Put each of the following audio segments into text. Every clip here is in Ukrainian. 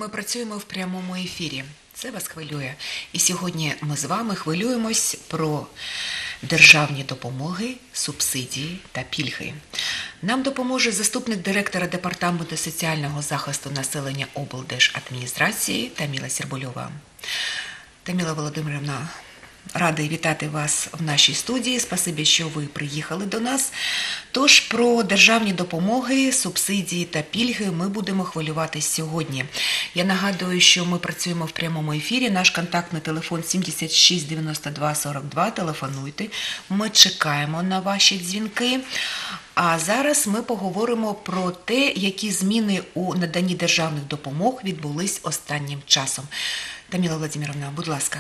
ми працюємо в прямому ефірі. Це вас хвилює. І сьогодні ми з вами хвилюємось про державні допомоги, субсидії та пільги. Нам допоможе заступник директора Департаменту соціального захисту населення облдержадміністрації Таміла Сірбульова. Таміла Володимирівна, радий вітати вас в нашій студії. Спасибі, що ви приїхали до нас. Тож про державні допомоги, субсидії та пільги ми будемо хвилюватись сьогодні. Я нагадую, що ми працюємо в прямому ефірі. Наш контактний телефон 76 92 42. Телефонуйте. Ми чекаємо на ваші дзвінки. А зараз ми поговоримо про те, які зміни у наданні державних допомог відбулись останнім часом. Таміла Володимирівна, будь ласка.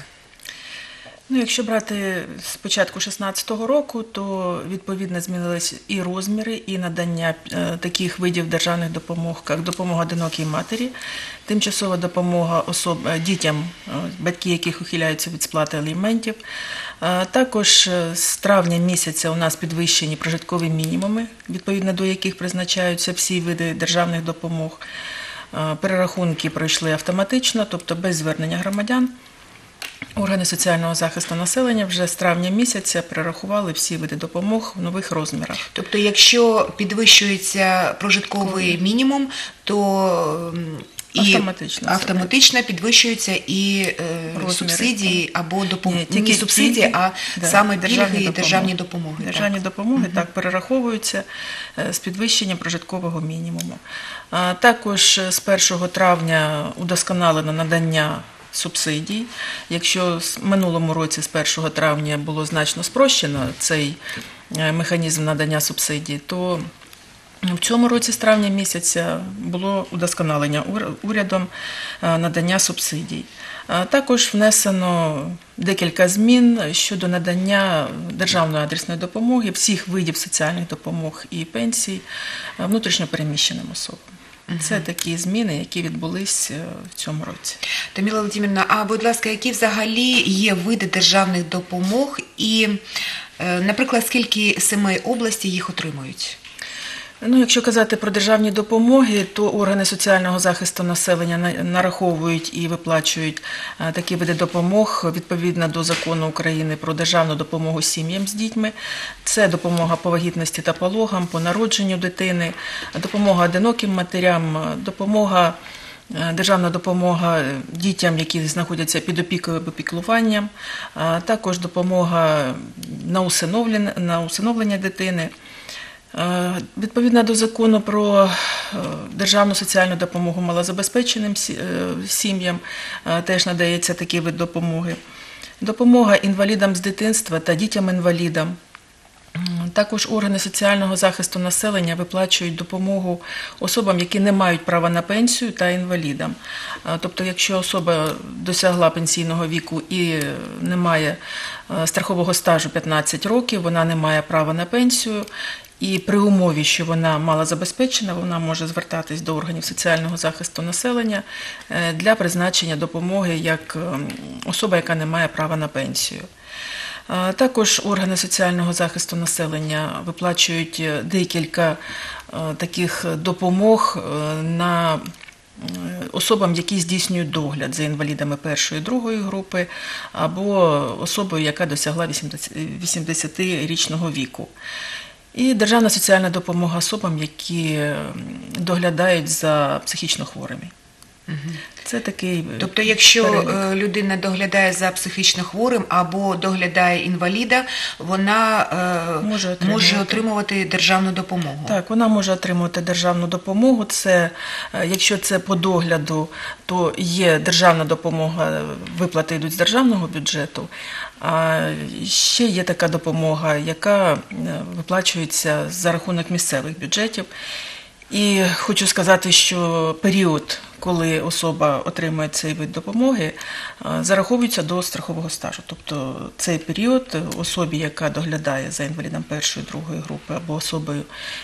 Якщо брати з початку 2016 року, то відповідно змінились і розміри, і надання таких видів державних допомог, як допомога одинокій матері, тимчасова допомога дітям, батьки яких ухиляються від сплати аліментів. Також з травня місяця у нас підвищені прожиткові мінімуми, відповідно до яких призначаються всі види державних допомог. Перерахунки пройшли автоматично, тобто без звернення громадян. Органи соціального захисту населення вже з травня місяця перерахували всі види допомог в нових розмірах. Тобто, якщо підвищується прожитковий мінімум, то автоматично підвищуються і субсидії або допомоги. Не субсидії, а саме пільги і державні допомоги. Державні допомоги перераховуються з підвищенням прожиткового мінімуму. Також з 1 травня удосконалено надання субсидій. Якщо в минулому році з 1 травня було значно спрощено цей механізм надання субсидій, то в цьому році з травня місяця було удосконалення урядом надання субсидій. Також внесено декілька змін щодо надання державної адресної допомоги, всіх видів соціальних допомог і пенсій внутрішньо переміщеним особам. Це такі зміни, які відбулись в цьому році. Таміла Володимирівна, а будь ласка, які взагалі є види державних допомог і, наприклад, скільки сімей області їх отримують? Якщо казати про державні допомоги, то органи соціального захисту населення нараховують і виплачують такі види допомог відповідно до Закону України про державну допомогу сім'ям з дітьми. Це допомога по вагітності та пологам, по народженню дитини, допомога одиноким матерям, державна допомога дітям, які знаходяться під опікою або піклуванням, також допомога на усиновлення дитини. Відповідно до Закону про державну соціальну допомогу малозабезпеченим сім'ям теж надається такий вид допомоги. Допомога інвалідам з дитинства та дітям-інвалідам. Також органи соціального захисту населення виплачують допомогу особам, які не мають права на пенсію, та інвалідам. Тобто, якщо особа досягла пенсійного віку і не має страхового стажу 15 років, вона не має права на пенсію, і при умові, що вона малозабезпечена, вона може звертатись до органів соціального захисту населення для призначення допомоги як особа, яка не має права на пенсію. Також органи соціального захисту населення виплачують декілька таких допомог на особам, які здійснюють догляд за інвалідами першої і другої групи, або особою, яка досягла 80-річного віку. І державна соціальна допомога особам, які доглядають за психічно хворими. Це такий Тобто, якщо людина доглядає за психічно хворим або доглядає інваліда, вона може отримувати державну допомогу? Так, вона може отримувати державну допомогу. Якщо це по догляду, то є державна допомога, виплати йдуть з державного бюджету. А ще є така допомога, яка виплачується за рахунок місцевих бюджетів. І хочу сказати, що період, коли особа отримує цей вид допомоги, зараховується до страхового стажу. Тобто цей період особі, яка доглядає за інвалідом першої і другої групи, або особою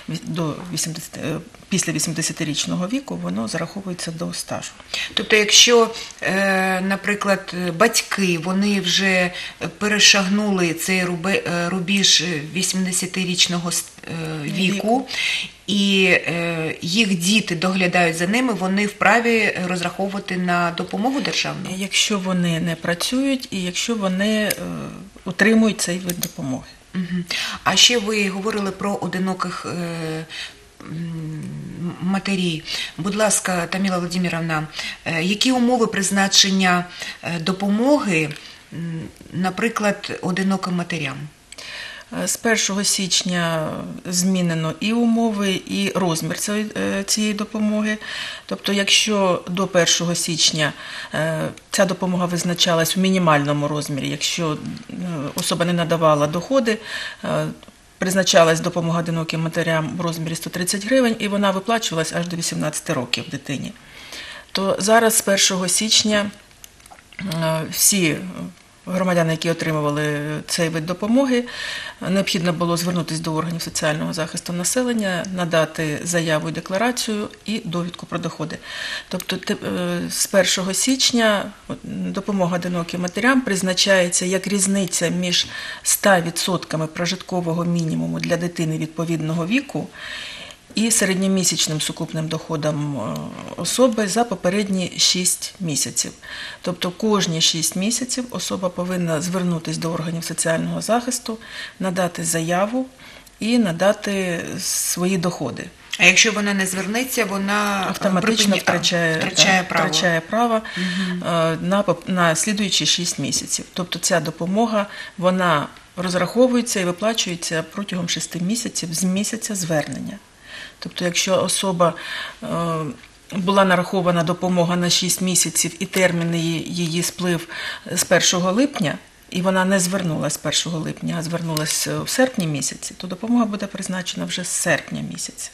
після 80-річного віку, воно зараховується до стажу. Тобто, якщо, наприклад, батьки, вони вже перешагнули цей рубіж 80-річного віку, і їх діти доглядають за ними, вони вправі розраховувати на допомогу державну? Якщо вони не працюють і якщо вони утримують цей вид допомоги. А ще ви говорили про одиноких матерів. Будь ласка, Таміла Володимирівна, які умови призначення допомоги, наприклад, одиноким матерям? З 1 січня змінено і умови, і розмір цієї допомоги. Тобто, якщо до 1 січня ця допомога визначалась у мінімальному розмірі, якщо особа не надавала доходи, призначалась допомога одиноким матерям в розмірі 130 гривень, і вона виплачувалась аж до 18 років дитині. То зараз з 1 січня всі громадяни, які отримували цей вид допомоги, необхідно було звернутися до органів соціального захисту населення, надати заяву і декларацію і довідку про доходи. Тобто з 1 січня допомога одиноким матерям призначається як різниця між 100% прожиткового мінімуму для дитини відповідного віку і середньомісячним сукупним доходом особи за попередні 6 місяців. Тобто кожні 6 місяців особа повинна звернутися до органів соціального захисту, надати заяву і надати свої доходи. А якщо вона не звернеться, вона автоматично втрачає право на слідуючі 6 місяців. Тобто ця допомога, вона розраховується і виплачується протягом 6 місяців з місяця звернення. Тобто, якщо особа була нарахована допомога на 6 місяців і термін її сплив з 1 липня, і вона не звернулася з 1 липня, а звернулася в серпні місяці, то допомога буде призначена вже з серпня місяця.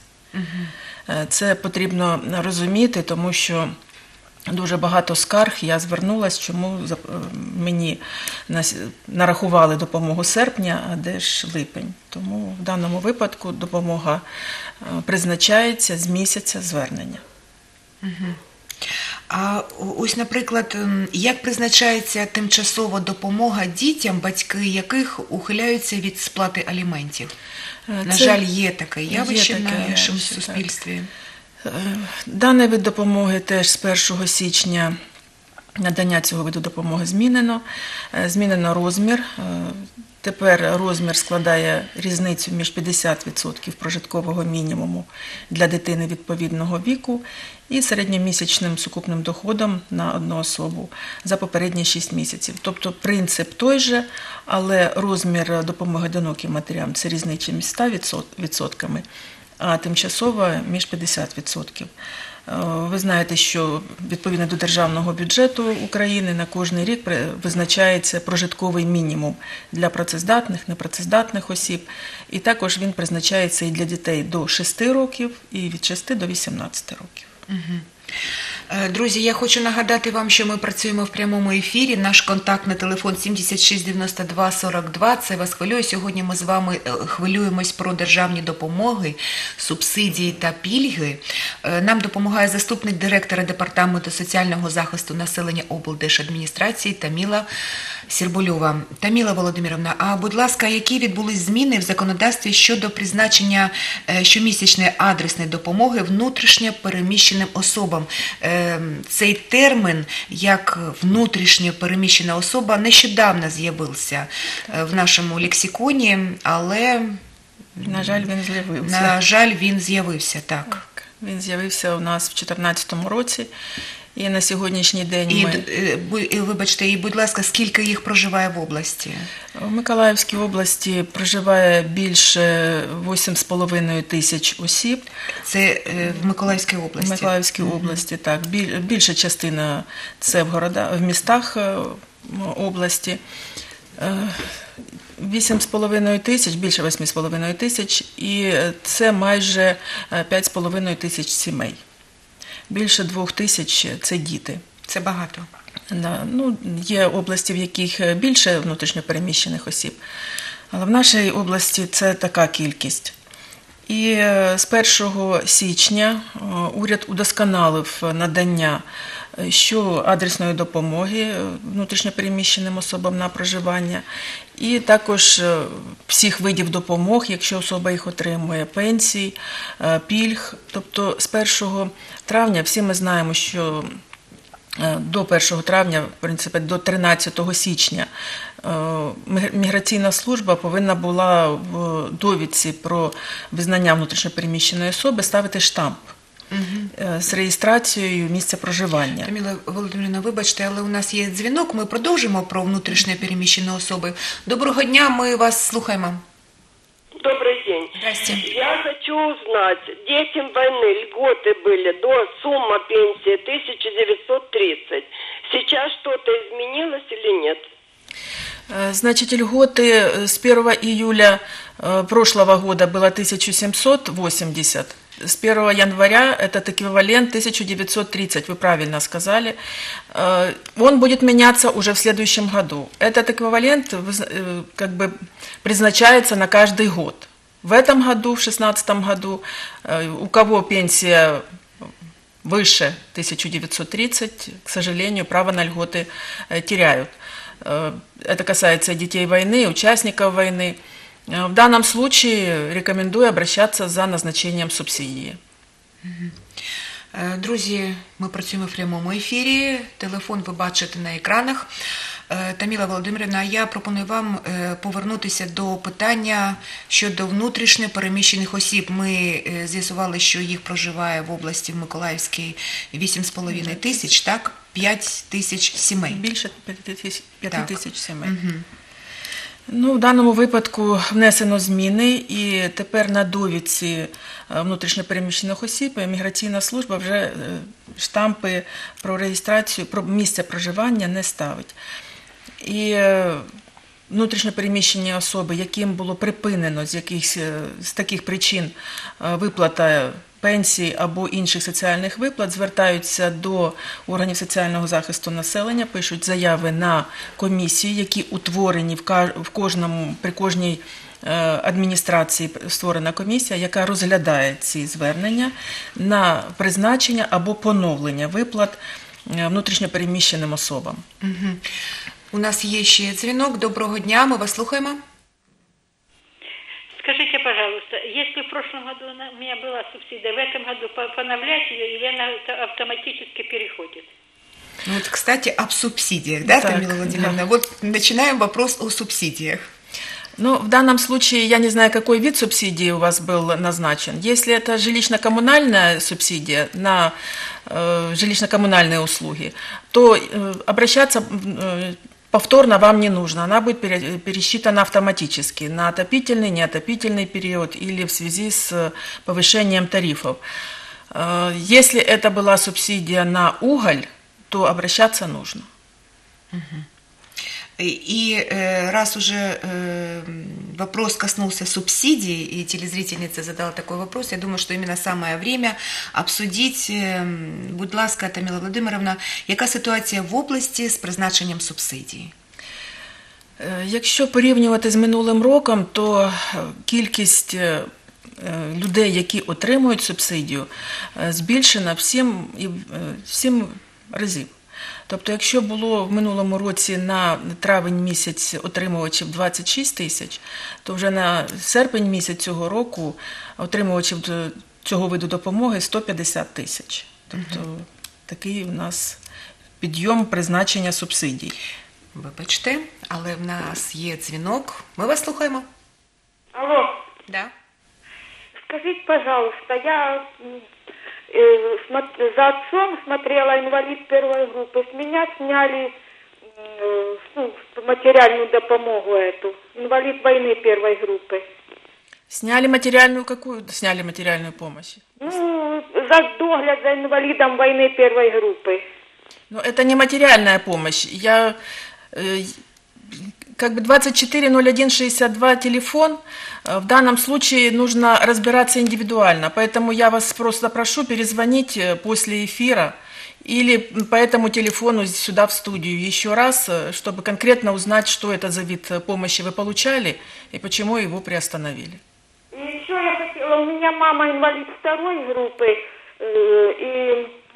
Це потрібно розуміти, тому що дуже багато скарг, я звернулася, чому мені нарахували допомогу серпня, а де ж липень. Тому в даному випадку допомога призначається з місяця звернення. А ось, наприклад, як призначається тимчасова допомога дітям, батьки яких ухиляються від сплати аліментів? На жаль, є таке явище в нашому суспільстві. Даний вид допомоги теж з 1 січня надання цього виду допомоги змінено. Змінено розмір. Тепер розмір складає різницю між 50% прожиткового мінімуму для дитини відповідного віку і середньомісячним сукупним доходом на одну особу за попередні 6 місяців. Тобто принцип той же, але розмір допомоги одиноким матерям – це різниця між 100%, а тимчасова – між 50%. Ви знаєте, що відповідно до державного бюджету України на кожний рік визначається прожитковий мінімум для працездатних, непрацездатних осіб, і також він призначається і для дітей до 6 років, і від 6 до 18 років. Друзі, я хочу нагадати вам, що ми працюємо в прямому ефірі. Наш контактний телефон 76 92 42. Це вас хвилює. Сьогодні ми з вами хвилюємось про державні допомоги, субсидії та пільги. Нам допомагає заступник директора Департаменту соціального захисту населення облдержадміністрації Таміла Сірбульова. Таміла Володимирівна, а будь ласка, які відбулись зміни в законодавстві щодо призначення щомісячної адресної допомоги внутрішньо переміщеним особам? Цей термін, як внутрішньо переміщена особа, нещодавно з'явився в нашому лексиконі, але, на жаль, він з'явився. На жаль, він з'явився, так. Він з'явився у нас в 2014 році. І на сьогоднішній день вибачте, і, будь ласка, скільки їх проживає в області? В Миколаївській області проживає більше 8,5 тисяч осіб. Це в Миколаївській області? В Миколаївській області, так. Більша частина – це в містах області. 8,5 тисяч, більше 8,5 тисяч, і це майже 5,5 тисяч сімей. Більше 2 тисяч – це діти. Це багато. Є області, в яких більше внутрішньопереміщених осіб, але в нашій області це така кількість. І з 1 січня уряд удосконалив надання що адресної допомоги внутрішньопереміщеним особам на проживання, і також всіх видів допомог, якщо особа їх отримує, пенсій, пільг. Тобто з 1 травня всі ми знаємо, що до 1 травня, в принципі, до 13 січня міграційна служба повинна була в довідці про визнання внутрішньопереміщеної особи ставити штамп з реєстрацією місця проживання. Таміла Володимирівна, вибачте, але у нас є дзвінок, ми продовжимо про внутрішньопереміщені особи. Доброго дня, ми вас слухаємо. Добрый день. Здрасте. Я хочу узнать, детям войны льготы были до сумма пенсии 1930. Сейчас что-то изменилось или нет? Значит, льготы с 1 июля прошлого года было 1780. С 1 января этот эквивалент 1930, вы правильно сказали. Он будет меняться уже в следующем году. Этот эквивалент как бы призначается на каждый год. В этом году, в 2016 году, у кого пенсия выше 1930, к сожалению, право на льготы теряют. Это касается детей войны, участников войны. В данном случае рекомендую обращаться за назначением субсидії. Друзі, ми працюємо в прямому ефірі, телефон ви бачите на екранах. Таміла Володимирівна, я пропоную вам повернутися до питання щодо внутрішньо переміщених осіб. Ми з'ясували, що їх проживає в області в Миколаївській 8,5 тисяч, так? 5 тисяч сімей. Більше 5 тисяч сімей. Ну, в даному випадку внесено зміни, і тепер на довідці внутрішньопереміщених осіб міграційна служба вже штампи про реєстрацію, про місце проживання не ставить. І внутрішньопереміщені особи, яким було припинено з таких причин виплата пенсій або інших соціальних виплат, звертаються до органів соціального захисту населення, пишуть заяви на комісії, які утворені при кожній адміністрації створена комісія, яка розглядає ці звернення на призначення або поновлення виплат внутрішньопереміщеним особам. У нас є ще дзвінок. Доброго дня, ми вас слухаємо. Скажите, пожалуйста, если в прошлом году у меня была субсидия, в этом году поновлять ее или она автоматически переходит? Ну, вот, кстати, об субсидиях, да, Так, Тамила Владимировна? Да. Вот начинаем вопрос о субсидиях. Ну, в данном случае я не знаю, какой вид субсидии у вас был назначен. Если это жилищно-коммунальная субсидия на жилищно-коммунальные услуги, то обращаться повторно вам не нужно. Она будет пересчитана автоматически на отопительный, неотопительный период или в связи с повышением тарифов. Если это была субсидия на уголь, то обращаться нужно. И раз уже вопрос коснулся субсидий, и телезрительница задала такой вопрос, я думаю, что именно самое время обсудить, будь ласка, Таміла Володимировна, яка ситуація в області з призначенням субсидій? Якщо порівнювати з минулим роком, то кількість людей, які отримують субсидію, збільшена в 7 разів. Тобто, якщо було в минулому році на травень місяць отримувачів 26 тисяч, то вже на серпень місяць цього року отримувачів цього виду допомоги 150 тисяч. Тобто, такий у нас підйом призначення субсидій. Вибачте, але в нас є дзвінок. Ми вас слухаємо. Алло. Да. Скажите, пожалуйста, я за отцом смотрела «Инвалид первой группы». С меня сняли материальную допомогу эту. «Инвалид войны первой группы». Сняли материальную какую? Сняли материальную помощь? Ну, за догляд за инвалидом войны первой группы. Но это не материальная помощь. Как бы 240162 телефон, в данном случае нужно разбираться индивидуально, поэтому я вас просто прошу перезвонить после эфира или по этому телефону сюда в студию еще раз, чтобы конкретно узнать, что это за вид помощи вы получали и почему его приостановили. И еще я хотела, у меня мама инвалид второй группы, и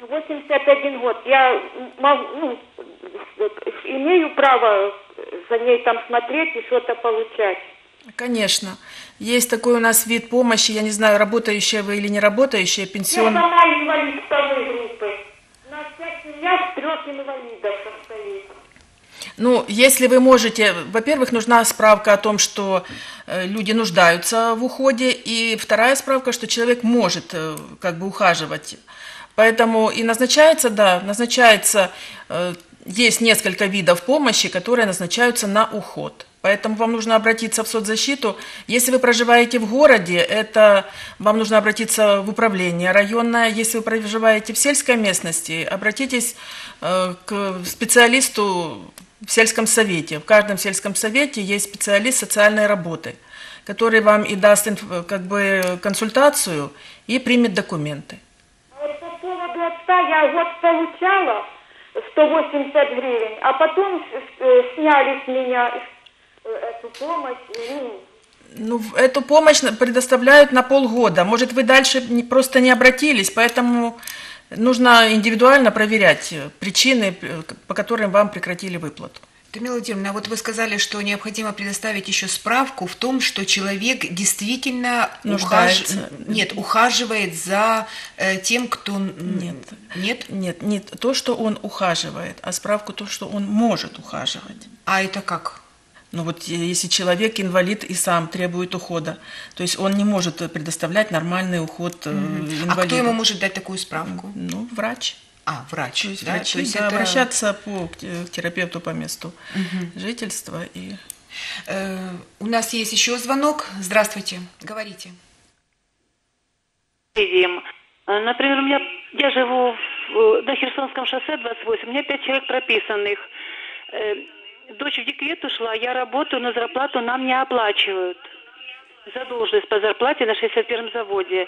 81 год. Я могу, имею право за ней там смотреть и что-то получать. Конечно. Есть такой у нас вид помощи, я не знаю, работающая вы или не работающая, Я пенсион. сама инвалид второй группы. У нас вся семья с 3 инвалидов состоит. Ну, если вы можете, во-первых, нужна справка о том, что люди нуждаются в уходе, и вторая справка, что человек может как бы ухаживать. Поэтому и назначается, есть несколько видов помощи, которые назначаются на уход. Поэтому вам нужно обратиться в соцзащиту. Если вы проживаете в городе, это вам нужно обратиться в управление районное. Если вы проживаете в сельской местности, обратитесь к специалисту в сельском совете. В каждом сельском совете есть специалист социальной работы, который вам и даст как бы консультацию и примет документы. А вот по поводу отца я год получала 180 гривен, а потом сняли с меня эту помощь. Ну, эту помощь предоставляют на полгода. Может, вы дальше просто не обратились, поэтому нужно индивидуально проверять причины, по которым вам прекратили выплату. Тамила Владимировна, вот вы сказали, что необходимо предоставить еще справку в том, что человек действительно ухаживает за тем, кто... Нет, не то, что он ухаживает, а справку то, что он может ухаживать. А это как? Ну вот если человек инвалид и сам требует ухода, то есть он не может предоставлять нормальный уход инвалиду. А кто ему может дать такую справку? Ну, врач. Врач. То есть да? врачи, то есть да, это... обращаться к терапевту по месту жительства. И... У нас есть еще звонок. Здравствуйте, говорите. Например, я живу на Херсонском шоссе 28, у меня 5 человек прописанных. Дочь в декрет ушла, я работаю, но зарплату нам не оплачивают. Задолженность по зарплате на 61-м заводе.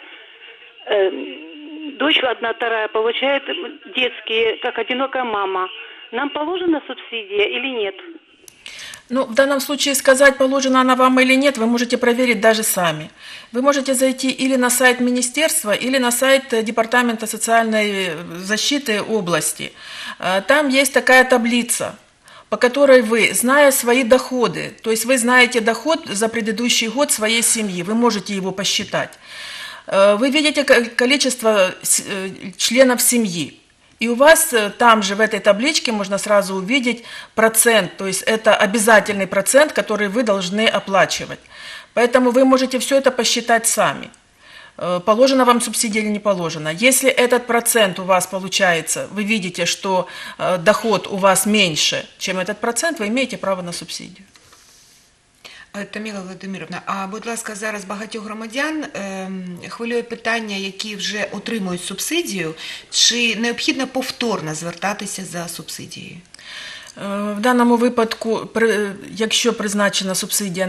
Дочь одна, вторая получает детские, как одинокая мама. Нам положена субсидия или нет? Ну, в данном случае сказать, положена она вам или нет, вы можете проверить даже сами. Вы можете зайти или на сайт министерства, или на сайт Департамента социальной защиты области. Там есть такая таблица, по которой вы, зная свои доходы, то есть вы знаете доход за предыдущий год своей семьи, вы можете его посчитать. Вы видите количество членов семьи. И у вас там же в этой табличке можно сразу увидеть процент, то есть это обязательный процент, который вы должны оплачивать. Поэтому вы можете все это посчитать сами. Положена вам субсидия или не положена. Если этот процент у вас получается, вы видите, что доход у вас меньше, чем этот процент, ви маєте право на субсидію. Таміла Володимирівна, а будь ласка, зараз багатьох громадян хвилює питання, які вже отримують субсидію, чи необхідно повторно звертатися за субсидією? В даному випадку, якщо призначена субсидія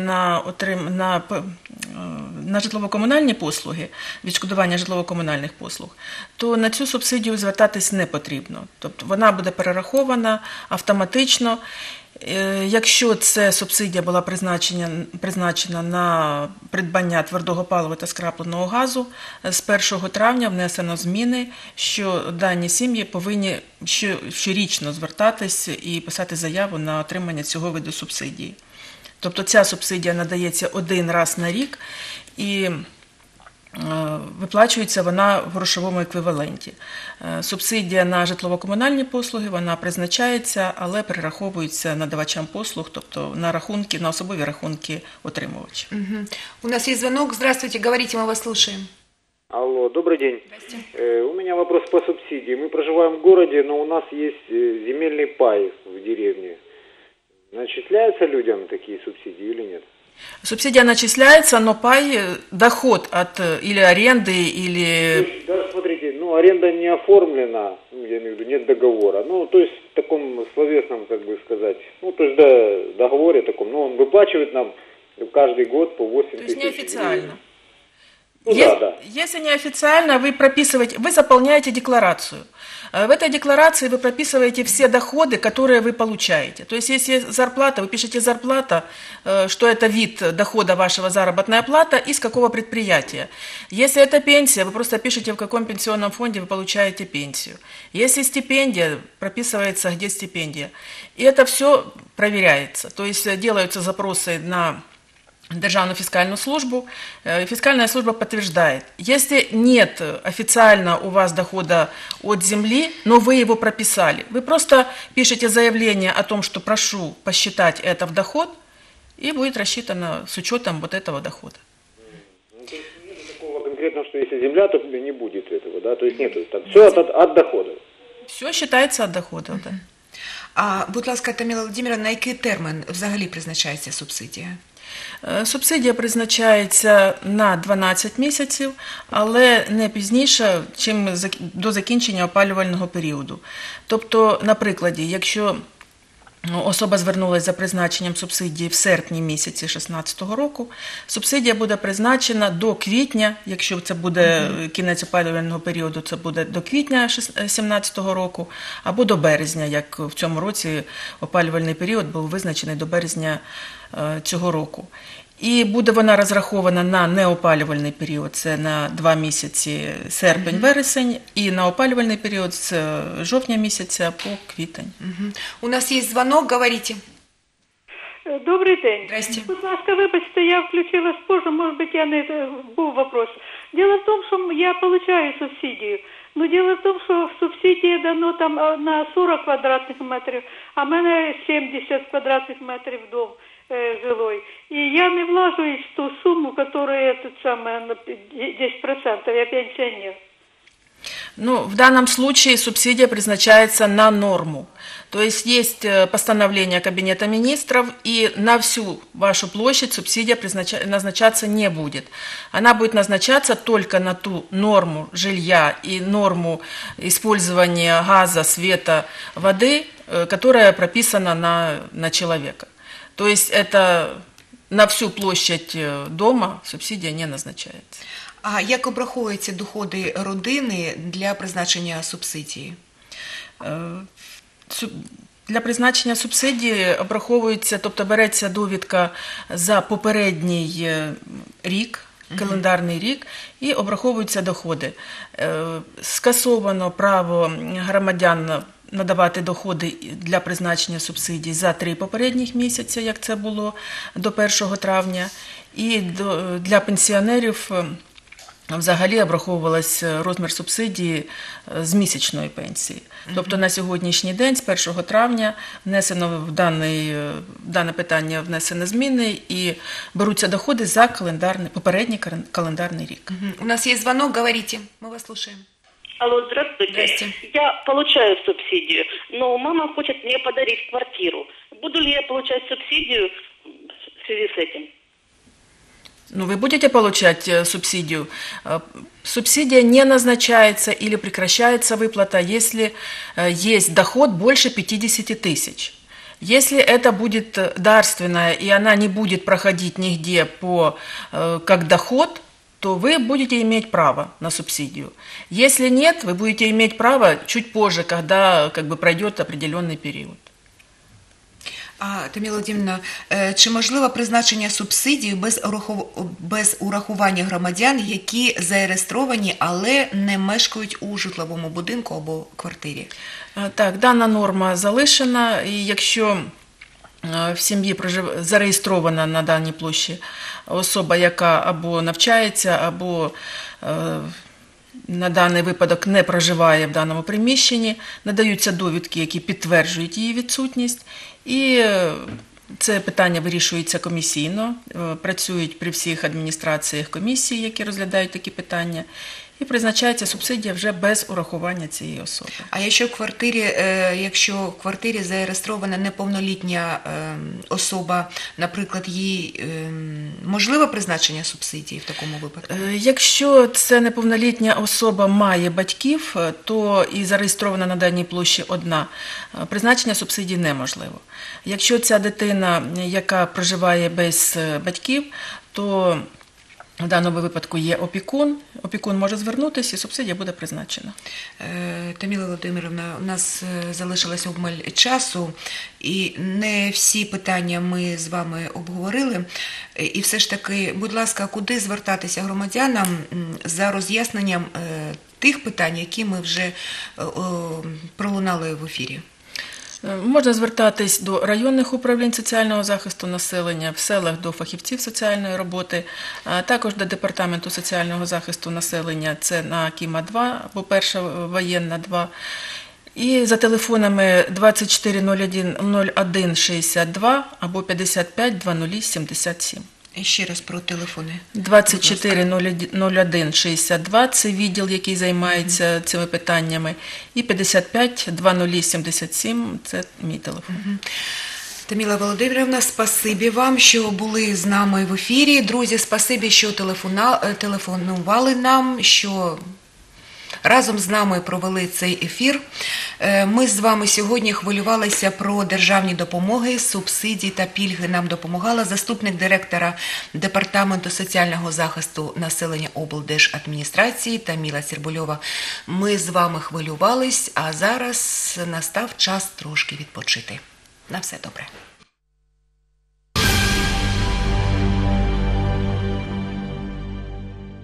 на житлово-комунальні послуги, відшкодування житлово-комунальних послуг, то на цю субсидію звертатись не потрібно. Тобто вона буде перерахована автоматично. Якщо ця субсидія була призначена на придбання твердого палива та скрапленого газу, з 1 травня внесено зміни, що дані сім'ї повинні щорічно звертатись і писати заяву на отримання цього виду субсидії. Тобто ця субсидія надається один раз на рік і виплачується вона в грошовому еквіваленті. Субсидія на житлово-комунальні послуги, вона призначається, але перераховується надавачам послуг, тобто на особові рахунки отримувачів. Угу. У нас есть звонок. Здравствуйте, говорите, мы вас слушаем. Алло, добрый день. У меня вопрос по субсидии. Мы проживаем в городе, но у нас есть земельный пай в деревне. Начисляются людям такие субсидии или нет? Субсидия начисляется, но пай, доход от или аренды, или... Даже смотрите, аренда не оформлена, я имею в виду, нет договора. То есть в таком словесном, как бы сказать, то есть договоре таком, он выплачивает нам каждый год по 8 тысяч. То есть неофициально. Да. Если неофициально, вы прописываете, вы заполняете декларацию. В этой декларации вы прописываете все доходы, которые вы получаете. То есть, если зарплата, вы пишете зарплата, что это вид дохода вашего, заработная плата и с какого предприятия. Если это пенсия, вы просто пишете, в каком пенсионном фонде вы получаете пенсию. Если стипендия, прописывается, где стипендия. И это все проверяется. То есть, делаются запросы на Державную фискальную службу, фискальная служба подтверждает. Если нет официально у вас дохода от земли, но вы его прописали, вы просто пишете заявление о том, что прошу посчитать это в доход, и будет рассчитано с учетом вот этого дохода. Ну, то есть нет такого конкретно, что если земля, то не будет этого, да? То есть нет, там все от дохода. Все считается от дохода, да. А, будь ласка, Таміла Володимирівна, на який термін взагалі призначається субсидія? Субсидія призначається на 12 місяців, але не пізніше, чим до закінчення опалювального періоду. Тобто, на прикладі, якщо особа звернулася за призначенням субсидії в серпні місяці 2016 року, субсидія буде призначена до квітня, якщо це буде кінець опалювального періоду, це буде до квітня 2017 року, або до березня, як в цьому році опалювальний період був визначений до березня цього року. І буде вона розрахована на неопалювальний період, це на 2 місяці серпень-вересень, і на опалювальний період з жовтня місяця по квітень. У нас є дзвонок, говорите. Добрий день. Здрасте. Будь ласка, вибачте, я включилась позже, може бути, я не був вопрос. Дело в том, що я получаю субсидію. Но дело в том, что субсидия дано там на 40 квадратных метров, а в мене 70 квадратных метров дом жилой. И я не влажусь в ту сумму, которая 10%, я пенсионер. Ну, в данном случае субсидия призначается на норму. То есть есть постановление Кабинета министров, и на всю вашу площадь субсидия назначаться не будет. Она будет назначаться только на ту норму жилья и норму использования газа, света, воды, которая прописана на человека. То есть это на всю площадь дома субсидия не назначается. А як обраховуються доходи родини для призначення субсидії? Для призначення субсидії обраховується, тобто береться довідка за попередній рік, календарний рік, і обраховуються доходи. Скасовано право громадян надавати доходи для призначення субсидій за 3 попередніх місяці, як це було до 1 травня, і для пенсіонерів взагалі обраховувався розмір субсидії з місячної пенсії. Тобто на сьогоднішній день, з 1 травня, внесено в дане питання внесено зміни і беруться доходи за попередній календарний рік. У нас є дзвонок, говорите, ми вас слушаем. Алло, здравствуйте. Здрасте. Я получаю субсидию, но мама хочет мне подарить квартиру. Буду ли я получать субсидию в связи с этим? Ну, вы будете получать субсидию. Субсидия не назначается или прекращается выплата, если есть доход больше 50 тысяч. Если это будет дарственная, и она не будет проходить нигде как доход, то вы будете иметь право на субсидию. Если нет, вы будете иметь право чуть позже, когда пройдет определенный период. Таміла Володимирівна, чи можливо призначення субсидії без урахування громадян, які зареєстровані, але не мешкають у житловому будинку або квартирі? Так, дана норма залишена, і якщо в сім'ї зареєстрована на даній площі особа, яка або навчається, або на даний випадок не проживає в даному приміщенні, надаються довідки, які підтверджують її відсутність, і це питання вирішується комісійно, працюють при всіх адміністраціях комісії, які розглядають такі питання, і призначається субсидія вже без урахування цієї особи. А якщо в квартирі зареєстрована неповнолітня особа, наприклад, їй можливе призначення субсидії в такому випадку? Якщо це неповнолітня особа має батьків, то і зареєстрована на даній площі одна, призначення субсидії неможливо. Якщо ця дитина, яка проживає без батьків, то В даному випадку є опікун. Опікун може звернутися і субсидія буде призначена. Таміла Володимирівна, у нас залишилось обмаль часу, і не всі питання ми з вами обговорили. І все ж таки, будь ласка, куди звертатися громадянам за роз'ясненням тих питань, які ми вже пролунали в ефірі? Можна звертатись до районних управлінь соціального захисту населення, в селах до фахівців соціальної роботи, а також до Департаменту соціального захисту населення, це на Кіма 2, або Перша воєнна 2, і за телефонами 2401 62 або 55 00 77. І ще раз про телефони. 2401 62 – це відділ, який займається цими питаннями, і 55 20 77 – це мій телефон. Таміла Володимирівна, спасибі вам, що були з нами в ефірі. Друзі, спасибі, що телефонували нам, що разом з нами провели цей ефір. Ми з вами сьогодні хвилювалися про державні допомоги, субсидії та пільги. Нам допомагала заступник директора Департаменту соціального захисту населення облдержадміністрації Таміла Цірбульова. Ми з вами хвилювались, а зараз настав час трошки відпочити. На все добре.